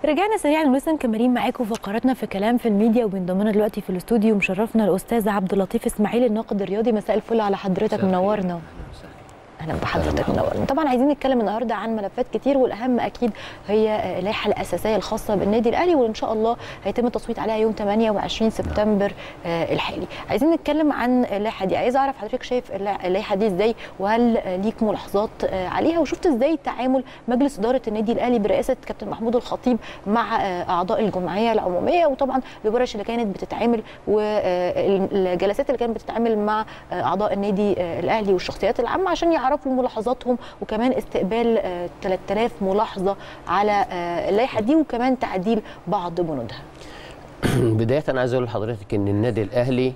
رجعنا سريعا ولسه مكملين معاكم فقراتنا في كلام في الميديا، وبينضم لنا دلوقتي في الاستوديو مشرفنا الاستاذ عبد اللطيف اسماعيل الناقد الرياضي. مساء الفل على حضرتك، منورنا. اهلا بحضرتك، منورنا. طبعا عايزين نتكلم النهارده عن ملفات كتير، والاهم اكيد هي اللائحه الاساسيه الخاصه بالنادي الاهلي، وان شاء الله هيتم التصويت عليها يوم 28 سبتمبر الحالي. عايزين نتكلم عن اللائحه دي. عايز اعرف حضرتك شايف اللائحه دي ازاي، وهل ليك ملاحظات عليها، وشفت ازاي تعامل مجلس اداره النادي الاهلي برئاسه كابتن محمود الخطيب مع اعضاء الجمعيه العموميه، وطبعا الورش اللي كانت بتتعمل والجلسات اللي كانت بتتعمل مع اعضاء النادي الاهلي والشخصيات العامه عشان يعرفوا ملاحظاتهم، وكمان استقبال 3000 ملاحظه على اللائحه دي، وكمان تعديل بعض بنودها. بدايه انا عايز اقول لحضرتك ان النادي الاهلي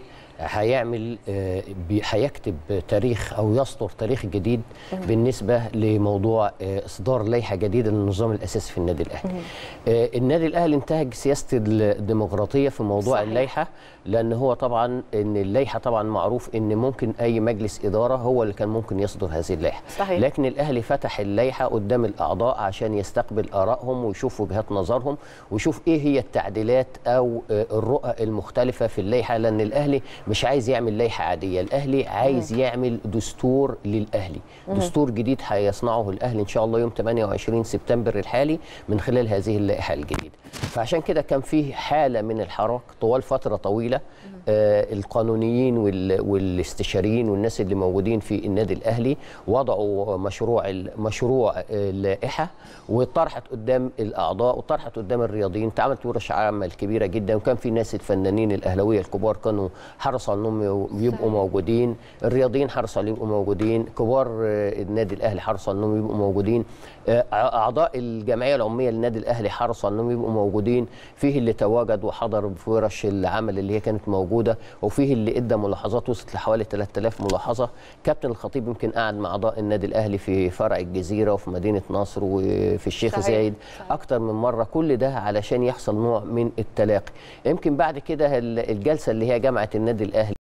هيكتب تاريخ او يسطر تاريخ جديد بالنسبه لموضوع اصدار لائحه جديده للنظام الاساسي في النادي الاهلي. النادي الاهلي انتهج سياسه الديمقراطيه في موضوع اللائحه، لان هو طبعا ان اللائحه طبعا معروف ان ممكن اي مجلس اداره هو اللي كان ممكن يصدر هذه اللائحه، لكن الاهلي فتح اللائحه قدام الاعضاء عشان يستقبل ارائهم ويشوف وجهات نظرهم ويشوف ايه هي التعديلات او الرؤى المختلفه في اللائحه، لان الاهلي مش عايز يعمل لائحه عاديه، الاهلي عايز يعمل دستور للاهلي، دستور جديد هيصنعه الاهلي ان شاء الله يوم 28 سبتمبر الحالي من خلال هذه اللائحه الجديده. فعشان كده كان في حاله من الحراك طوال فتره طويله. القانونيين والاستشاريين والناس اللي موجودين في النادي الاهلي وضعوا مشروع اللائحه، وطرحت قدام الاعضاء وطرحت قدام الرياضيين، اتعملت ورش عمل كبيره جدا، وكان في ناس الفنانين الاهلاويه الكبار كانوا حرصوا انهم يبقوا موجودين، الرياضيين حرصوا على يبقوا موجودين، كبار النادي الاهلي حرصوا انهم يبقوا موجودين، اعضاء الجمعيه العموميه للنادي الاهلي حرصوا انهم يبقوا موجودين، فيه اللي تواجد وحضر في ورش العمل اللي هي كانت موجوده، وفيه اللي ادى ملاحظات وصلت لحوالي 3000 ملاحظه. كابتن الخطيب يمكن قعد مع اعضاء النادي الاهلي في فرع الجزيره وفي مدينه نصر وفي الشيخ زايد اكتر من مره، كل ده علشان يحصل نوع من التلاقي. يمكن بعد كده الجلسه اللي هي جامعه النادي الاهلي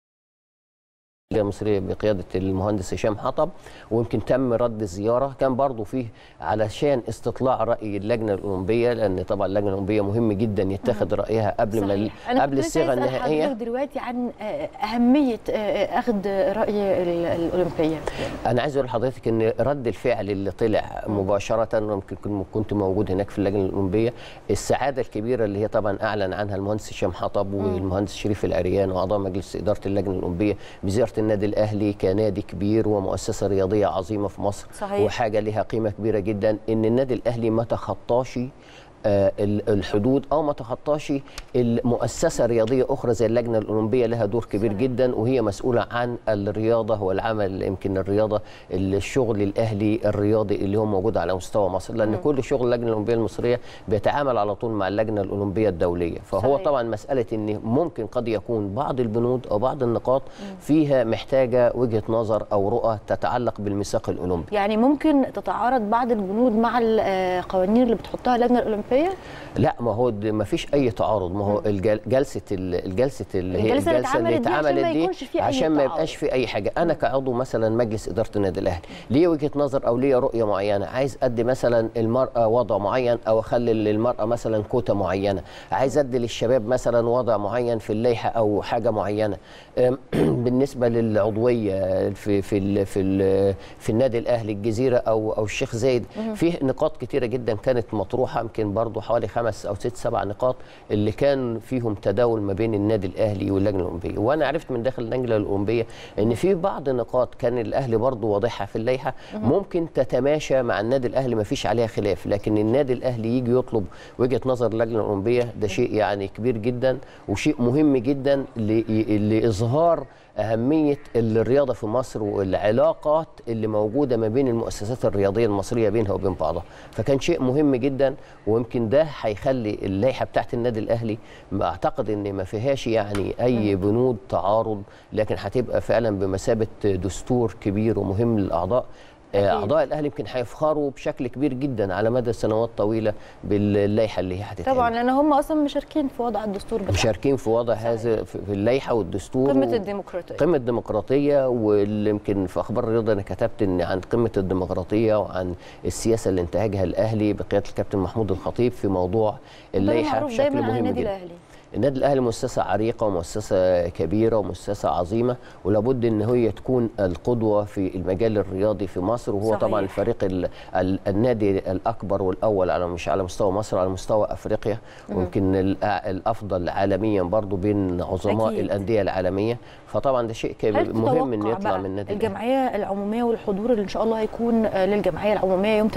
المصرية بقيادة المهندس هشام حطب، ويمكن تم رد الزيارة، كان برضو فيه علشان استطلاع رأي اللجنة الأولمبية، لأن طبعا اللجنة الأولمبية مهم جدا يتخذ رأيها قبل الصيغة النهائية. أنا دلوقتي عن أهمية أخذ رأي الأولمبية. أنا عايز أقول لحضرتك إن رد الفعل اللي طلع مباشرة، ممكن كنت موجود هناك في اللجنة الأولمبية، السعادة الكبيرة اللي هي طبعا أعلن عنها المهندس هشام حطب والمهندس شريف العريان وأعضاء مجلس إدارة اللجنة الأولمبية بزيارة النادي الأهلي كنادي كبير ومؤسسة رياضية عظيمة في مصر. صحيح. وحاجة لها قيمة كبيرة جدا إن النادي الأهلي ما تخطاش الحدود او ما تخطاش المؤسسه الرياضيه اخرى زي اللجنه الاولمبيه، لها دور كبير جدا، وهي مسؤوله عن الرياضه والعمل، يمكن الرياضه الشغل الاهلي الرياضي اللي هو موجود على مستوى مصر، لان كل شغل اللجنه الاولمبيه المصريه بيتعامل على طول مع اللجنه الاولمبيه الدوليه. فهو طبعا مساله ان ممكن قد يكون بعض البنود او بعض النقاط فيها محتاجه وجهه نظر او رؤى تتعلق بالميثاق الاولمبي. يعني ممكن تتعارض بعض البنود مع القوانين اللي بتحطها اللجنه الاولمبيه؟ لا، ما هو ما فيش اي تعارض، ما هو الجلسه اللي اتعملت دي عشان ما يبقاش في اي حاجه. انا كعضو مثلا مجلس اداره النادي الاهلي ليه وجهه نظر او ليه رؤيه معينه، عايز ادي مثلا المراه وضع معين او اخلي للمراه مثلا كوتا معينه، عايز ادي للشباب مثلا وضع معين في اللائحه او حاجه معينه. بالنسبه للعضويه في النادي الاهلي الجزيره او الشيخ زايد، فيه نقاط كتيره جدا كانت مطروحه، يمكن برضه حوالي 5 أو 6 7 نقاط اللي كان فيهم تداول ما بين النادي الاهلي واللجنه الاولمبيه. وانا عرفت من داخل اللجنه الاولمبيه ان في بعض نقاط كان الاهلي برضه واضحها في اللائحه ممكن تتماشى مع النادي الاهلي، ما فيش عليها خلاف، لكن النادي الاهلي يجي يطلب وجهه نظر اللجنه الاولمبيه، ده شيء يعني كبير جدا وشيء مهم جدا لاظهار أهمية الرياضة في مصر والعلاقات اللي موجودة ما بين المؤسسات الرياضية المصرية بينها وبين بعضها، فكان شيء مهم جدا. ويمكن ده هيخلي اللائحة بتاعت النادي الأهلي أعتقد إن ما فيهاش يعني أي بنود تعارض، لكن هتبقى فعلا بمثابة دستور كبير ومهم للأعضاء اعضاء الاهلي يمكن هيفخروا بشكل كبير جدا على مدى سنوات طويله باللائحه اللي هي هتتعمل. طبعا لان هم اصلا مشاركين في وضع الدستور بتاعهم، مشاركين في وضع هذا في اللائحه والدستور، قمه الديمقراطيه، قمه الديمقراطيه. واللي يمكن في اخبار الرياضه انا كتبت ان عن قمه الديمقراطيه وعن السياسه اللي انتهجها الاهلي بقياده الكابتن محمود الخطيب في موضوع اللائحه بشكل مهم جدا. النادي الاهلي مؤسسه عريقه ومؤسسه كبيره ومؤسسه عظيمه، ولابد ان هي تكون القدوه في المجال الرياضي في مصر. وهو صحيح. طبعا الفريق النادي الاكبر والاول مش على مستوى مصر، على مستوى افريقيا، ويمكن الافضل عالميا برضو بين عظماء الانديه العالميه. فطبعا ده شيء مهم ان يطلع من النادي الجمعيه العموميه والحضور اللي ان شاء الله هيكون للجمعيه العموميه يوم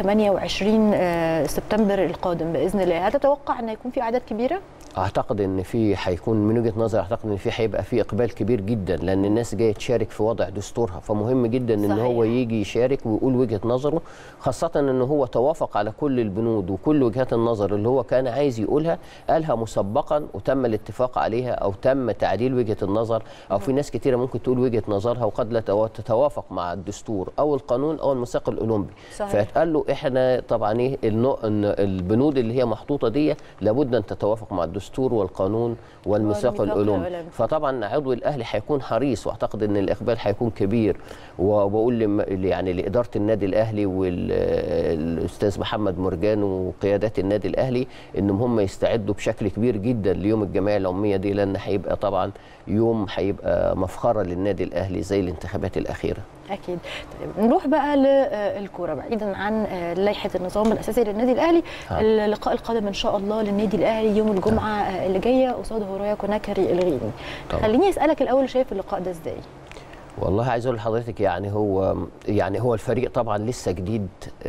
28 سبتمبر القادم باذن الله. هل تتوقع ان يكون في اعداد كبيره؟ اعتقد ان هيكون من وجهه نظري، اعتقد ان هيبقى في اقبال كبير جدا، لان الناس جايه تشارك في وضع دستورها، فمهم جدا ان هو يجي يشارك ويقول وجهه نظره، خاصه ان هو توافق على كل البنود وكل وجهات النظر اللي هو كان عايز يقولها، قالها مسبقا وتم الاتفاق عليها او تم تعديل وجهه النظر، او في ناس كتيره ممكن تقول وجهه نظرها وقد لا تتوافق مع الدستور او القانون او الميثاق الاولمبي. فقال له احنا طبعا البنود اللي هي محطوطه دي لابد ان تتوافق مع الدستور والقانون والميثاق الاولمبي. فطبعا عضو الاهلي هيكون حريص، واعتقد ان الاقبال هيكون كبير. وبقول يعني لاداره النادي الاهلي والاستاذ محمد مرجان وقيادات النادي الاهلي انهم هم يستعدوا بشكل كبير جدا ليوم الجمعيه العموميه دي، لان هيبقى طبعا يوم هيبقى مفخره للنادي الاهلي زي الانتخابات الاخيره. اكيد. طيب نروح بقى للكوره بعيدا عن لائحه النظام الاساسي للنادي الاهلي. اللقاء القادم ان شاء الله للنادي الاهلي يوم الجمعه اللي جايه قصاد هورايا كوناكري الغيني. خليني اسالك الاول، شايف اللقاء ده ازاي؟ والله عايز اقول لحضرتك يعني هو الفريق طبعا لسه جديد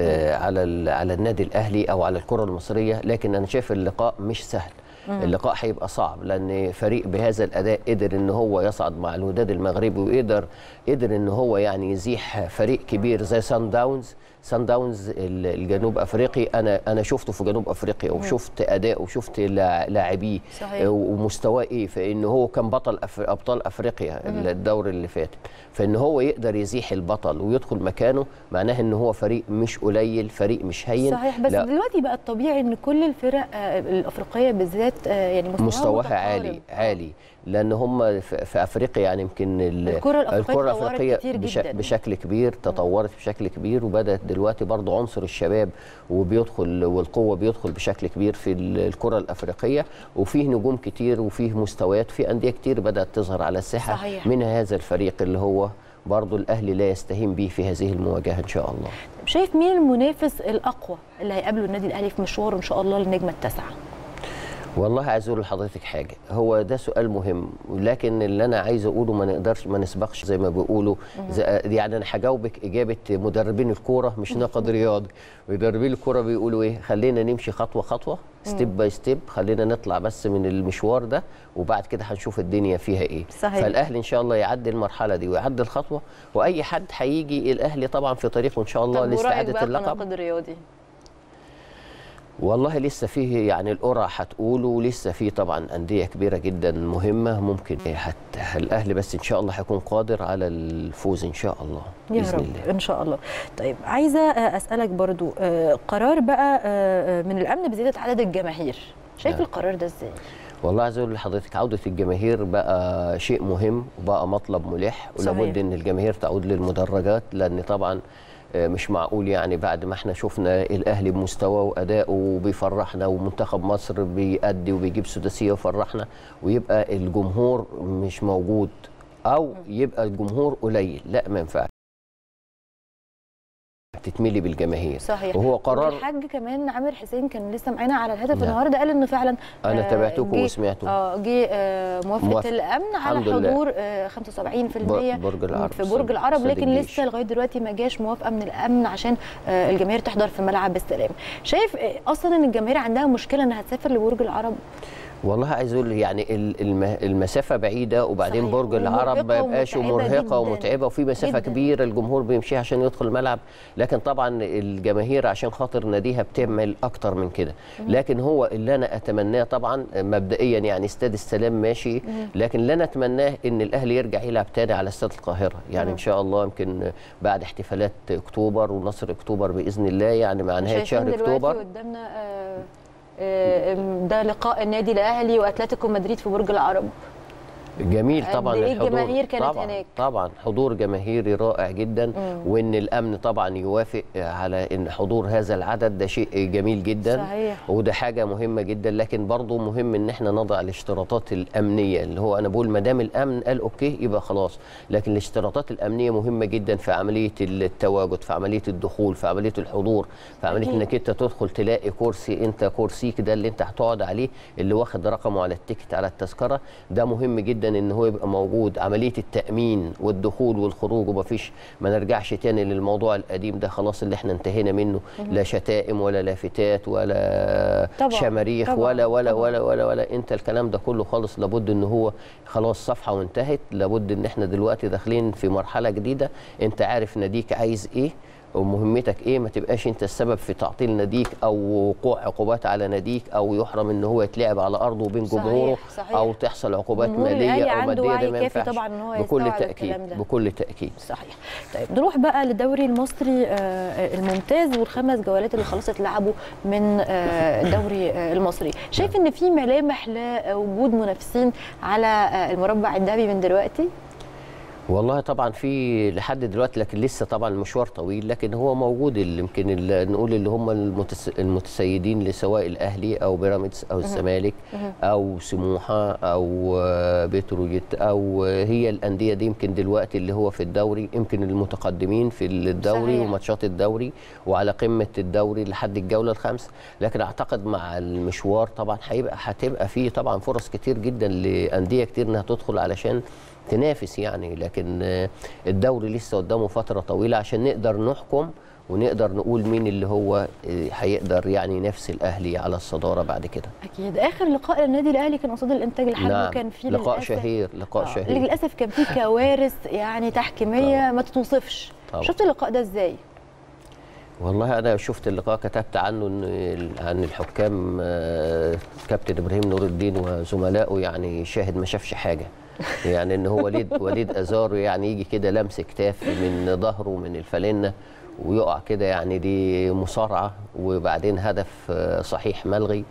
على النادي الاهلي او على الكره المصريه، لكن انا شايف اللقاء مش سهل. اللقاء هيبقى صعب، لان فريق بهذا الاداء قدر ان هو يصعد مع الوداد المغربي، وقدر ان هو يعني يزيح فريق كبير زي سان داونز الجنوب افريقي. انا شفته في جنوب افريقيا وشفت اداء وشفت لاعبيه ومستواه ايه، فان هو كان بطل ابطال افريقيا الدور اللي فات، فان هو يقدر يزيح البطل ويدخل مكانه معناه ان هو فريق مش قليل، فريق مش هين. صحيح. بس دلوقتي بقى الطبيعي ان كل الفرق الافريقيه بالذات يعني مستواها عالي لان هم في افريقيا يعني يمكن الكره الافريقيه بشكل كبير تطورت بشكل كبير، وبدات دلوقتي برضو عنصر الشباب وبيدخل والقوه بيدخل بشكل كبير في الكره الافريقيه، وفيه نجوم كتير وفيه مستويات، في انديه كتير بدات تظهر على الساحه. صحيح. منها هذا الفريق اللي هو برضو الاهلي لا يستهين به في هذه المواجهه ان شاء الله. شايف مين المنافس الاقوى اللي هيقابله النادي الاهلي في مشواره ان شاء الله للنجمه التاسعه؟ والله عايز اقول لحضرتك حاجه، هو ده سؤال مهم، لكن اللي انا عايز اقوله ما نسبقش زي ما بيقولوا. يعني انا هجاوبك اجابه مدربين الكوره مش ناقد رياضي. مدربين الكوره بيقولوا ايه؟ خلينا نمشي خطوه خطوه، ستيب باي ستيب، خلينا نطلع بس من المشوار ده وبعد كده هنشوف الدنيا فيها ايه. صحيح. فالاهلي ان شاء الله يعدي المرحله دي ويعدي الخطوه، واي حد هيجي الاهلي طبعا في طريقه ان شاء الله لاستعاده اللقب. ناقد رياضي والله لسه فيه يعني القرعه هتقول، ولسه فيه طبعا انديه كبيره جدا مهمه ممكن الاهلي بس ان شاء الله هيكون قادر على الفوز ان شاء الله باذن الله ان شاء الله. طيب عايزه اسالك برضو قرار بقى من الامن بزياده عدد الجماهير، شايف القرار ده ازاي؟ والله عايز اقول لحضرتك عوده الجماهير بقى شيء مهم وبقى مطلب ملح، ولابد ان الجماهير تعود للمدرجات، لان طبعا مش معقول يعني بعد ما احنا شفنا الاهلي بمستواه وادائه وبيفرحنا ومنتخب مصر بيأدي وبيجيب سداسيه وفرحنا، ويبقى الجمهور مش موجود او يبقى الجمهور قليل. لا ما ينفعش، تتملي بالجماهير. صحيح. وهو قرار. الحاج كمان عامر حسين كان لسه معانا على الهاتف النهارده، قال انه فعلا انا تابعتكم وسمعته جه موافقه الامن على حضور 75% برج العرب في برج العرب، لكن لسه لغايه دلوقتي ما جاش موافقه من الامن عشان الجماهير تحضر في ملعب السلام. شايف اصلا ان الجماهير عندها مشكله انها تسافر لبرج العرب؟ والله عايز اقول يعني المسافه بعيده، وبعدين صحيح. برج العرب ما يبقاش مرهقه ومتعبه، وفي مسافه جداً. كبيره الجمهور بيمشيها عشان يدخل الملعب، لكن طبعا الجماهير عشان خاطر ناديها بتعمل اكتر من كده. لكن هو اللي انا اتمناه طبعا مبدئيا يعني استاد السلام ماشي، لكن اللي انا اتمناه ان الاهلي يرجع يلعب تاني على استاد القاهره، يعني ان شاء الله يمكن بعد احتفالات اكتوبر ونصر اكتوبر باذن الله، يعني مع نهايه شهر اكتوبر. قدامنا ده لقاء النادي الاهلي واتلتيكو مدريد في برج العرب. جميل طبعا الحضور. الجماهير كانت طبعا هناك. طبعا حضور جماهيري رائع جدا، وان الامن طبعا يوافق على ان حضور هذا العدد، ده شيء جميل جدا. صحيح. وده حاجه مهمه جدا، لكن برضه مهم ان احنا نضع الاشتراطات الامنيه، اللي هو انا بقول ما دام الامن قال اوكي يبقى خلاص، لكن الاشتراطات الامنيه مهمه جدا في عمليه التواجد، في عمليه الدخول، في عمليه الحضور، في عمليه انك انت تدخل تلاقي كرسي، انت كرسيك ده اللي انت هتقعد عليه اللي واخد رقمه على التيكت على التذكره، ده مهم جدا ان هو يبقى موجود. عمليه التامين والدخول والخروج، ومفيش ما نرجعش تاني للموضوع القديم ده، خلاص اللي احنا انتهينا منه، لا شتائم ولا لافتات ولا طبعًا شماريخ طبعًا ولا ولا طبعًا ولا ولا ولا انت الكلام ده كله خالص، لابد ان هو خلاص صفحه وانتهت. لابد ان احنا دلوقتي داخلين في مرحله جديده، انت عارف ناديك عايز ايه ومهمتك ايه، ما تبقاش انت السبب في تعطيل ناديك او وقوع عقوبات على ناديك، او يحرم ان هو يتلعب على ارضه وبين جمهوره، او تحصل عقوبات ماليه او ماديه. ده ما ينفعش طبعا ان هو بكل تاكيد بكل تاكيد. صحيح. طيب نروح بقى للدوري المصري الممتاز، والخمس جولات اللي خلاص اتلعبوا من الدوري المصري، شايف ان في ملامح لوجود منافسين على المربع الذهبي من دلوقتي؟ والله طبعا في لحد دلوقتي، لكن لسه طبعا المشوار طويل، لكن هو موجود اللي يمكن نقول اللي هم المتسيدين لسواء الاهلي او بيراميدز او الزمالك او سموحه او بتروجيت، او هي الانديه دي يمكن دلوقتي اللي هو في الدوري يمكن المتقدمين في الدوري وماتشات الدوري وعلى قمه الدوري لحد الجوله الخامسه. لكن اعتقد مع المشوار طبعا هتبقى فيه طبعا فرص كتير جدا لانديه كتير انها تدخل علشان تنافس يعني، لكن الدوري لسه قدامه فترة طويلة عشان نقدر نحكم ونقدر نقول مين اللي هو هيقدر يعني ينافس الاهلي على الصدارة بعد كده. اكيد. اخر لقاء للنادي الاهلي كان قصاد الانتاج الحربي، نعم. وكان فيه لقاء شهير للاسف كان فيه كوارث يعني تحكيمية ما تتوصفش. شفت اللقاء ده ازاي؟ والله انا شفت اللقاء، كتبت عنه عن الحكام كابتن ابراهيم نور الدين وزملائه، يعني شاهد ما شافش حاجة. يعني ان هو وليد ازارو يعني يجي كده لمس كتاف من ظهره من الفالنه ويقع كده، يعني دي مصارعه وبعدين هدف صحيح ملغي.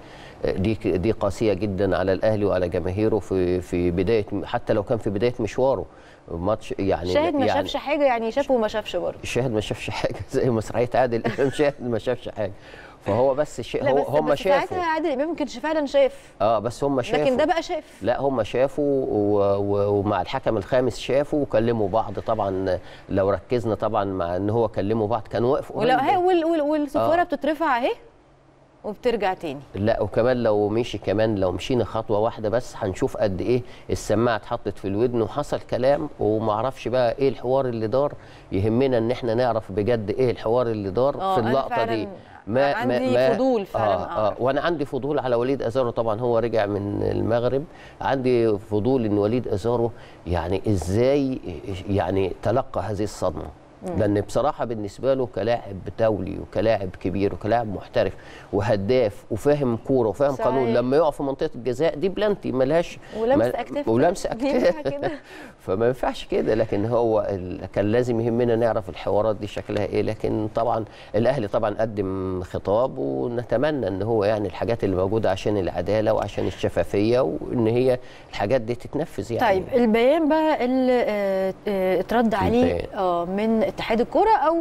دي قاسيه جدا على الاهلي وعلى جماهيره في بدايه، حتى لو كان في بدايه مشواره ماتش يعني شاهد ما شافش حاجه، يعني شافه وما شافش برضه. شاهد ما شافش حاجه زي مسرحيه عادل امام، شاهد ما شافش حاجه. فهو بس هم شافوا. ساعتها عادل امام ما كانش فعلا شايف. بس هم شافوا، لكن ده بقى شاف. لا هم شافوا ومع الحكم الخامس شافوا وكلموا بعض. طبعا لو ركزنا طبعا مع ان هو كلموا بعض كان واقفوا والصفاره بتترفع اهي وبترجع تاني. لا وكمان لو مشينا خطوه واحده بس هنشوف قد ايه السماعه اتحطت في الودن وحصل كلام، وما اعرفش بقى ايه الحوار اللي دار. يهمنا ان احنا نعرف بجد ايه الحوار اللي دار في اللقطه دي. عندي فضول فعلا. وانا عندي فضول على وليد ازارو. طبعا هو رجع من المغرب، عندي فضول ان وليد ازارو يعني ازاي يعني تلقى هذه الصدمه. لان بصراحه بالنسبه له كلاعب دولي وكلاعب كبير وكلاعب محترف وهداف وفاهم كوره وفاهم قانون، لما يقع في منطقه الجزاء دي بلانتي ملهاش ولمس اكتاف فما ينفعش كده. لكن هو كان لازم يهمنا نعرف الحوارات دي شكلها ايه. لكن طبعا الاهلي طبعا قدم خطاب، ونتمنى ان هو يعني الحاجات اللي موجوده عشان العداله وعشان الشفافيه وان هي الحاجات دي تتنفذ يعني. طيب البيان بقى اللي اترد عليه من اتحاد الكوره او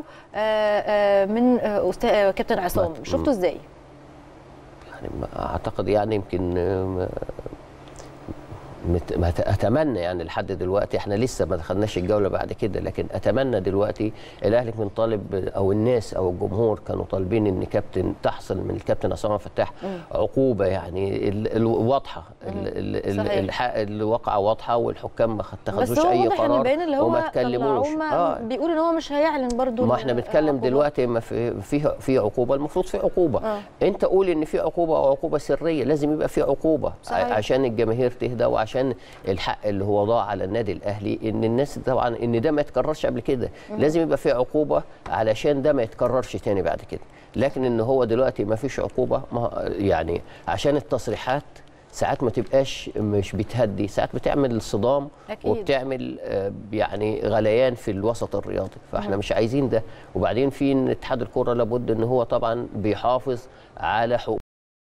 من كابتن عصام، شفته ازاي؟ يعني اعتقد يعني يمكن اتمنى يعني لحد دلوقتي، احنا لسه ما دخلناش الجوله بعد كده، لكن اتمنى دلوقتي الاهلي كان طالب، او الناس او الجمهور كانوا طالبين ان كابتن تحصل من الكابتن عصام فتاح عقوبه يعني واضحه، الواقعه واضحه، والحكام ما اتخذوش اي قرار يعني وما اتكلموش. بيقول ان هو مش هيعلن برضو. ما احنا بنتكلم دلوقتي ما في عقوبه، المفروض في عقوبه. انت قول ان في عقوبه او عقوبه سريه، لازم يبقى في عقوبه عشان الجماهير تهدى، وعشان الحق اللي هو ضاع على النادي الاهلي، ان الناس طبعا ان ده ما يتكررش قبل كده، لازم يبقى في عقوبه علشان ده ما يتكررش تاني بعد كده. لكن ان هو دلوقتي ما فيش عقوبه، يعني عشان التصريحات ساعات ما تبقاش مش بتهدي، ساعات بتعمل صدام أكيد. وبتعمل يعني غليان في الوسط الرياضي، فاحنا مش عايزين ده. وبعدين في ان اتحاد الكره لابد ان هو طبعا بيحافظ على حقوق،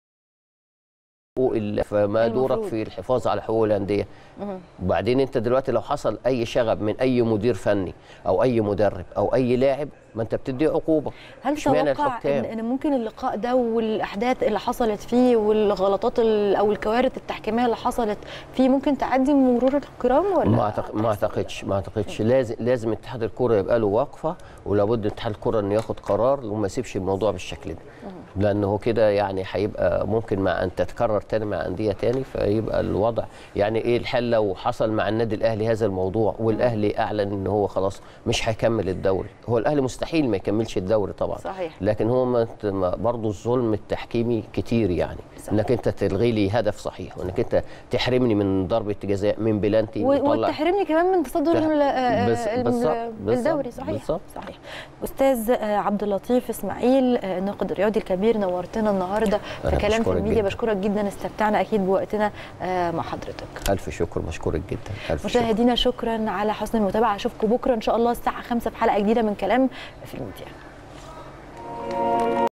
فما دورك في الحفاظ على حقوق الانديه. وبعدين انت دلوقتي لو حصل اي شغب من اي مدير فني او اي مدرب او اي لاعب، ما انت بتدي عقوبه. هل تتوقع ان ممكن اللقاء ده والاحداث اللي حصلت فيه والغلطات او الكوارث التحكيميه اللي حصلت فيه ممكن تعدي مرور الكرام ولا ما اعتقدش. لازم اتحاد الكره يبقى له وقفه، ولابد اتحاد الكره انه ياخد قرار وما يسيبش الموضوع بالشكل ده، لانه كده يعني هيبقى ممكن مع ان تتكرر تاني مع انديه تاني، فيبقى الوضع يعني ايه الحل لو حصل مع النادي الاهلي هذا الموضوع والاهلي اعلن ان هو خلاص مش هيكمل الدوري. هو الاهلي مستحيل ما يكملش الدوري طبعا، صحيح. لكن هو برضه الظلم التحكيمي كتير يعني، صحيح. انك انت تلغي لي هدف صحيح، وانك انت تحرمني من ضربه جزاء من بلانتي، وتحرمني كمان من تصدر الدوري. صحيح بالزبط. صحيح. استاذ عبد اللطيف اسماعيل الناقد الرياضي الكبير، نورتنا النهارده في كلام في الميديا. بشكرك جدا، استمتعنا اكيد بوقتنا مع حضرتك. الف شكر، بشكرك جدا. مشاهدينا شكرا على حسن المتابعه، اشوفكم بكره ان شاء الله الساعه 5 في حلقه جديده من كلام في الميديا.